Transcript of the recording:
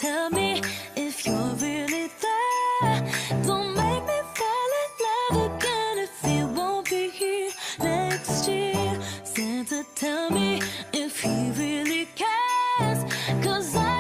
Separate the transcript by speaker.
Speaker 1: tell me if you're really there. Don't make me fall in love again if he won't be here next year. Santa, tell me if he really cares, 'cause I